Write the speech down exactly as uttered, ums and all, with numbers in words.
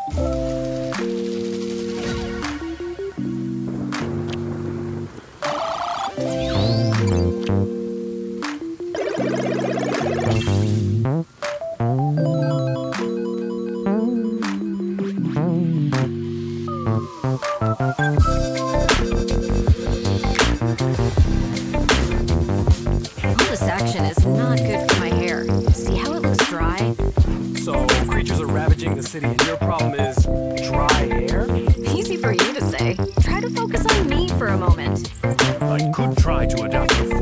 This action is not good for my hair. See how it looks dry? So, creatures are ravaging the city and your problem is dry hair? Easy for you to say. Try to focus on me for a moment. I could try to adapt to